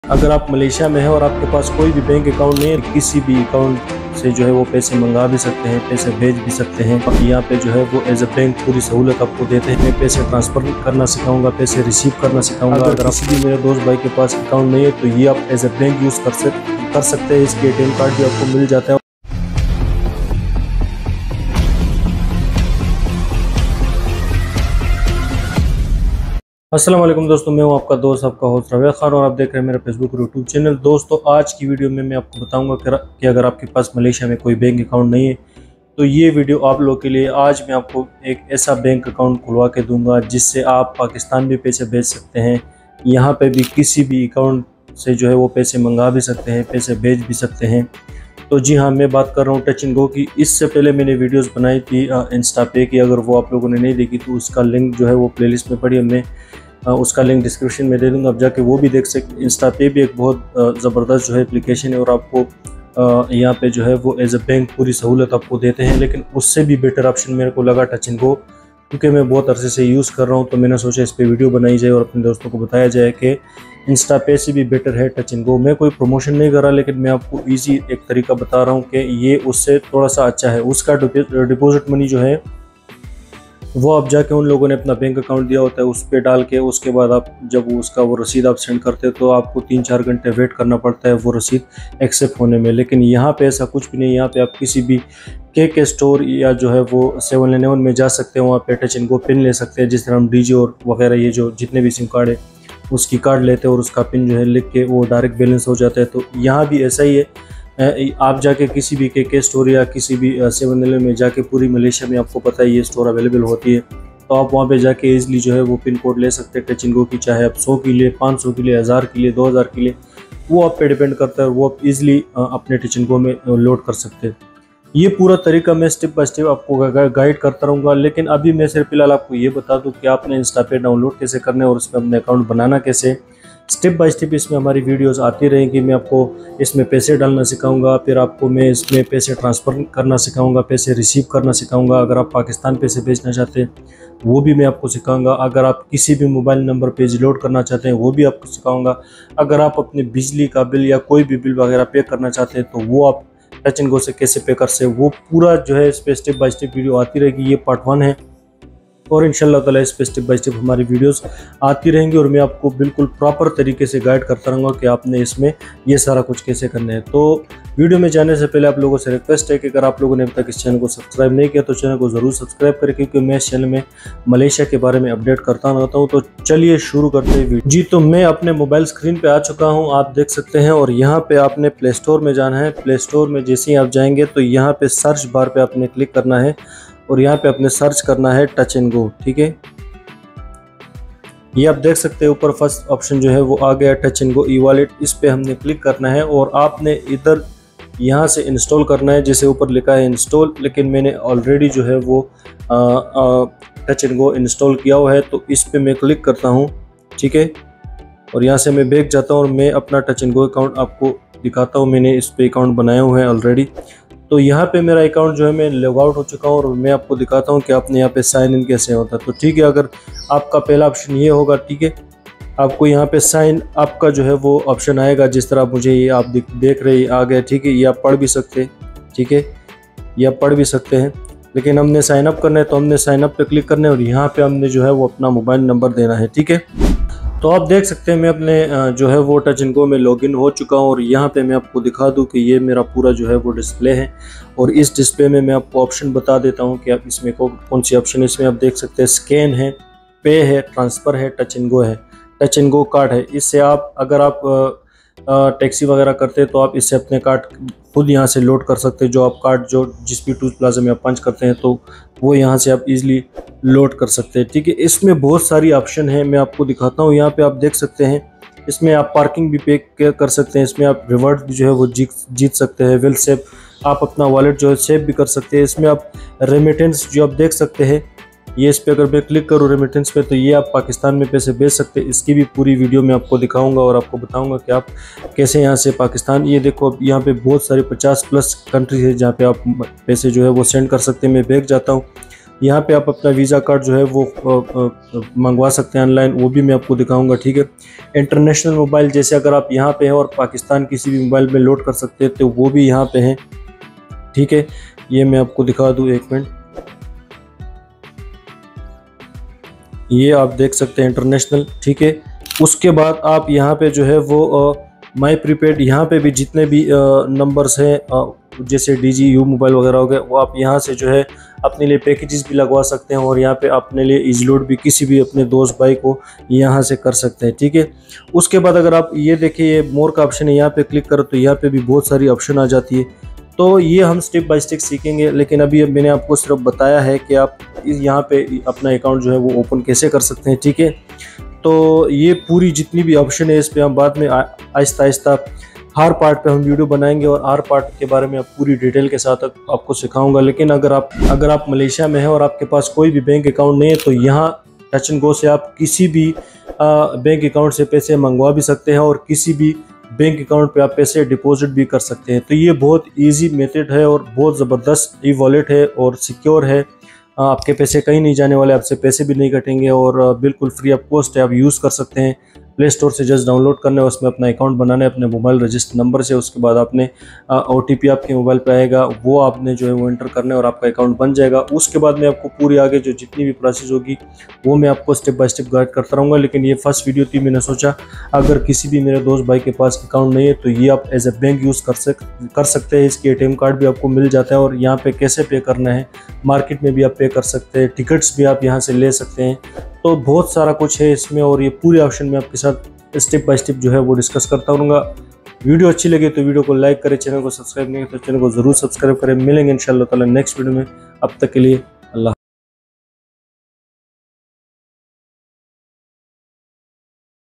अगर आप मलेशिया में हैं और आपके पास कोई भी बैंक अकाउंट नहीं है, किसी भी अकाउंट से जो है वो पैसे मंगा भी सकते हैं, पैसे भेज भी सकते हैं। यहाँ पे जो है वो एज अ बैंक पूरी सहूलत आपको देते हैं। मैं पैसे ट्रांसफर करना सिखाऊंगा, पैसे रिसीव करना सिखाऊंगा। अगर किसी भी मेरे दोस्त भाई के पास अकाउंट नहीं है तो ये आप एज अ बैंक यूज़ कर सकते हैं। इसके ATM कार्ड भी आपको मिल जाता है। अस्सलाम वालेकुम दोस्तों, मैं हूं आपका दोस्त, आपका होस्ट रवेद खान और आप देख रहे हैं मेरा फेसबुक और यूट्यूब चैनल। दोस्तों आज की वीडियो में मैं आपको बताऊंगा कि अगर आपके पास मलेशिया में कोई बैंक अकाउंट नहीं है तो ये वीडियो आप लोगों के लिए। आज मैं आपको एक ऐसा बैंक अकाउंट खुलवा के दूंगा जिससे आप पाकिस्तान भी पैसे भेज सकते हैं, यहाँ पे भी किसी भी अकाउंट से जो है वो पैसे मंगा भी सकते हैं, पैसे भेज भी सकते हैं। तो जी हाँ, मैं बात कर रहा हूँ टच एंड गो की। इससे पहले मैंने वीडियोस बनाई थी इंस्टा पे की, अगर वो आप लोगों ने नहीं देखी तो उसका लिंक जो है वो प्लेलिस्ट में पड़ी है, मैं उसका लिंक डिस्क्रिप्शन में दे दूंगा, आप जाके वो भी देख सकते। इंस्टा पे भी एक बहुत ज़बरदस्त जो है एप्लीकेशन है और आपको यहाँ पे जो है वो एज अ बैंक पूरी सहूलत आपको देते हैं। लेकिन उससे भी बेटर ऑप्शन मेरे को लगा टच एंड गो, क्योंकि मैं बहुत अरसे से यूज़ कर रहा हूँ। तो मैंने सोचा इस पर वीडियो बनाई जाए और अपने दोस्तों को बताया जाए कि इंस्टा पे से भी बेटर है टच एंड गो। मैं कोई प्रमोशन नहीं कर रहा, लेकिन मैं आपको ईजी एक तरीका बता रहा हूँ कि ये उससे थोड़ा सा अच्छा है। उसका डिपॉजिट मनी जो है वो आप जाके उन लोगों ने अपना बैंक अकाउंट दिया होता है उस पर डाल के, उसके बाद आप जब उसका वो रसीद आप सेंड करते हो तो आपको 3-4 घंटे वेट करना पड़ता है वो रसीद एक्सेप्ट होने में। लेकिन यहाँ पे ऐसा कुछ भी नहीं। यहाँ पे आप किसी भी के स्टोर या जो है वो 7-Eleven में जा सकते हैं, वहाँ पे टच एंड गो पिन ले सकते हैं। जिस तरह हम डीजे और वगैरह ये जो जितने भी सिम कार्ड है उसकी कार्ड लेते हैं और उसका पिन जो है लिख के वो डायरेक्ट बैलेंस हो जाता है। तो यहाँ भी ऐसा ही है। आप जाके किसी भी के स्टोर या किसी भी 7-Eleven में जाके, पूरी मलेशिया में आपको पता है ये स्टोर अवेलेबल होती है, तो आप वहाँ पे जाके इजीली जो है वो पिन कोड ले सकते हैं टच एंड गो की। चाहे आप 100 के लिए, 500 के लिए, 1000 के लिए, 2000 के लिए, वो आप पे डिपेंड करता है। वो आप इजीली अपने टच एंड गो में लोड कर सकते हैं। ये पूरा तरीका मैं स्टेप बाय स्टेप आपको गाइड करता रहूँगा। लेकिन अभी मैं सिर्फ फिलहाल आपको ये बता दूँ कि आपने इंस्टा पे डाउनलोड कैसे करना है और उसमें अपने अकाउंट बनाना कैसे। स्टेप बाय स्टेप इसमें हमारी वीडियोस आती रहेंगी। मैं आपको इसमें पैसे डालना सिखाऊंगा, फिर आपको मैं इसमें पैसे ट्रांसफ़र करना सिखाऊंगा, पैसे रिसीव करना सिखाऊंगा। अगर आप पाकिस्तान पैसे भेजना चाहते हैं वो भी मैं आपको सिखाऊंगा। अगर आप किसी भी मोबाइल नंबर पेज लोड करना चाहते हैं वो भी आपको सिखाऊंगा। अगर आप अपने बिजली का बिल या कोई भी बिल वगैरह पे करना चाहते हैं तो वो आप टच एंड गो से कैसे पे कर सकते, वो पूरा जो है इस पर स्टेप बाय स्टेप वीडियो आती रहेगी। ये पार्ट 1 है और इंशाल्लाह ताला इस पे स्टेप बाय स्टेप हमारी वीडियोस आती रहेंगी और मैं आपको बिल्कुल प्रॉपर तरीके से गाइड करता रहूँगा कि आपने इसमें ये सारा कुछ कैसे करना है। तो वीडियो में जाने से पहले आप लोगों से रिक्वेस्ट है कि अगर आप लोगों ने अभी तक इस चैनल को सब्सक्राइब नहीं किया तो चैनल को ज़रूर सब्सक्राइब करें, क्योंकि मैं इस चैनल में मलेशिया के बारे में अपडेट करता रहता हूँ। तो चलिए शुरू करते हैं वीडियो। जी, तो मैं अपने मोबाइल स्क्रीन पर आ चुका हूँ, आप देख सकते हैं। और यहाँ पर आपने प्ले स्टोर में जाना है। प्ले स्टोर में जैसे ही आप जाएंगे तो यहाँ पर सर्च बार पर आपने क्लिक करना है और यहाँ पे आपने सर्च करना है टच एंड गो। ठीक है, ये आप देख सकते हैं ऊपर फर्स्ट ऑप्शन जो है वो आ गया touch and go e wallet. इस पे हमने क्लिक करना है और आपने इधर यहाँ से इंस्टॉल करना है, जैसे ऊपर लिखा है इंस्टॉल। लेकिन मैंने ऑलरेडी जो है वो टच एंड गो इंस्टॉल किया हुआ है, तो इस पे मैं क्लिक करता हूँ। ठीक है, और यहाँ से मैं बैक जाता हूँ और मैं अपना टच एंड गो अकाउंट आपको दिखाता हूँ। मैंने इस पे अकाउंट बनाया हुआ है ऑलरेडी। तो यहाँ पे मेरा अकाउंट जो है मैं लॉग आउट हो चुका हूँ और मैं आपको दिखाता हूँ कि आपने यहाँ पे साइन इन कैसे होता है। तो ठीक है, अगर आपका पहला ऑप्शन ये होगा, ठीक है, आपको यहाँ पे साइन अप का जो है वो ऑप्शन आएगा। जिस तरह मुझे ये आप देख रहे आ गया। ठीक है, ये आप पढ़ भी सकते हैं। ठीक है, ये आप पढ़ भी सकते हैं। लेकिन हमने साइन अप करना है तो हमने साइन अप पे क्लिक करना है और यहाँ पे हमने जो है वो अपना मोबाइल नंबर देना है। ठीक है, तो आप देख सकते हैं मैं अपने जो है वो टच एंड गो में लॉगिन हो चुका हूँ। और यहाँ पे मैं आपको दिखा दूँ कि ये मेरा पूरा जो है वो डिस्प्ले है और इस डिस्प्ले में मैं आपको ऑप्शन बता देता हूँ कि आप इसमें कौन सी ऑप्शन है। इसमें आप देख सकते हैं स्कैन है, पे है, ट्रांसफ़र है, टच एंड गो है, टच एंड गो कार्ड है। इससे आप अगर आप टैक्सी वगैरह करते हैं तो आप इससे अपने कार्ड खुद यहाँ से लोड कर सकते हैं। जो आप कार्ड जो जिस भी टूल प्लाजा में आप पंच करते हैं तो वो यहाँ से आप इजीली लोड कर सकते हैं। ठीक है, इसमें बहुत सारी ऑप्शन है, मैं आपको दिखाता हूँ। यहाँ पे आप देख सकते हैं इसमें आप पार्किंग भी पे कर सकते हैं, इसमें आप रिवॉर्ड भी जो है वो जीत सकते हैं। वेल सेव आप अपना वॉलेट जो है सेव भी कर सकते हैं। इसमें आप रेमिटेंस जो आप देख सकते हैं, ये इस पर अगर मैं क्लिक करूँ रेमिटेंस पे तो ये आप पाकिस्तान में पैसे भेज सकते हैं। इसकी भी पूरी वीडियो मैं आपको दिखाऊंगा और आपको बताऊंगा कि आप कैसे यहाँ से पाकिस्तान, ये देखो यहाँ पे बहुत सारी 50+ कंट्री है जहाँ पे आप पैसे जो है वो सेंड कर सकते हैं। मैं बैक जाता हूँ यहाँ पे आप अपना वीज़ा कार्ड जो है वो मंगवा सकते हैं ऑनलाइन, वो भी मैं आपको दिखाऊंगा। ठीक है, इंटरनेशनल मोबाइल जैसे अगर आप यहाँ पे हैं और पाकिस्तान किसी भी मोबाइल में लोड कर सकते हैं तो वो भी यहाँ पे हैं। ठीक है, ये मैं आपको दिखा दूँ, एक मिनट, ये आप देख सकते हैं इंटरनेशनल। ठीक है, उसके बाद आप यहाँ पे जो है वो माई प्रीपेड, यहाँ पे भी जितने भी नंबर्स हैं जैसे DGU मोबाइल वगैरह हो गए, वो आप यहाँ से जो है अपने लिए पैकेजेस भी लगवा सकते हैं और यहाँ पे अपने लिए इजी लोड भी किसी भी अपने दोस्त भाई को यहाँ से कर सकते हैं। ठीक है, उसके बाद अगर आप ये देखिए, ये मोर का ऑप्शन है, यहाँ पे क्लिक करो तो यहाँ पे भी बहुत सारी ऑप्शन आ जाती है। तो ये हम स्टेप बाय स्टेप सीखेंगे, लेकिन अभी मैंने आपको सिर्फ बताया है कि आप यहाँ पे अपना अकाउंट जो है वो ओपन कैसे कर सकते हैं। ठीक है, तो ये पूरी जितनी भी ऑप्शन है इस पे हम बाद में आहिस्ता आहिस्ता हर पार्ट पे हम वीडियो बनाएंगे और हर पार्ट के बारे में आप पूरी डिटेल के साथ आपको सिखाऊंगा। लेकिन अगर आप मलेशिया में हैं और आपके पास कोई भी बैंक अकाउंट नहीं है तो यहाँ टच एंड गो से आप किसी भी बैंक अकाउंट से पैसे मंगवा भी सकते हैं और किसी भी बैंक अकाउंट पे आप पैसे डिपॉजिट भी कर सकते हैं। तो ये बहुत इजी मेथड है और बहुत ज़बरदस्त ई वॉलेट है और सिक्योर है। आपके पैसे कहीं नहीं जाने वाले, आपसे पैसे भी नहीं कटेंगे और बिल्कुल फ्री ऑफ कॉस्ट है, आप यूज़ कर सकते हैं। प्ले स्टोर से जस्ट डाउनलोड करना है, उसमें अपना अकाउंट बनाना है अपने मोबाइल रजिस्टर नंबर से। उसके बाद आपने OTP आपके मोबाइल पे आएगा, वो आपने जो है वो एंटर करना है और आपका अकाउंट बन जाएगा। उसके बाद में आपको पूरी आगे जो जितनी भी प्रोसेस होगी वो मैं आपको स्टेप बाय स्टेप गाइड करता रहूँगा। लेकिन ये फर्स्ट वीडियो थी, मैंने सोचा अगर किसी भी मेरे दोस्त भाई के पास अकाउंट नहीं है तो ये आप एज ए बैंक यूज़ कर सकते हैं। इसके ATM कार्ड भी आपको मिल जाता है और यहाँ पे कैसे पे करना है, मार्केट में भी आप पे कर सकते हैं, टिकट्स भी आप यहाँ से ले सकते हैं। तो बहुत सारा कुछ है इसमें और ये पूरे ऑप्शन में आपके साथ स्टेप बाय स्टेप जो है वो डिस्कस करता रहूँगा। वीडियो अच्छी लगे तो वीडियो को लाइक करें, चैनल को सब्सक्राइब नहीं तो चैनल को ज़रूर सब्सक्राइब करें। मिलेंगे इंशाल्लाह ताला नेक्स्ट वीडियो में, अब तक के लिए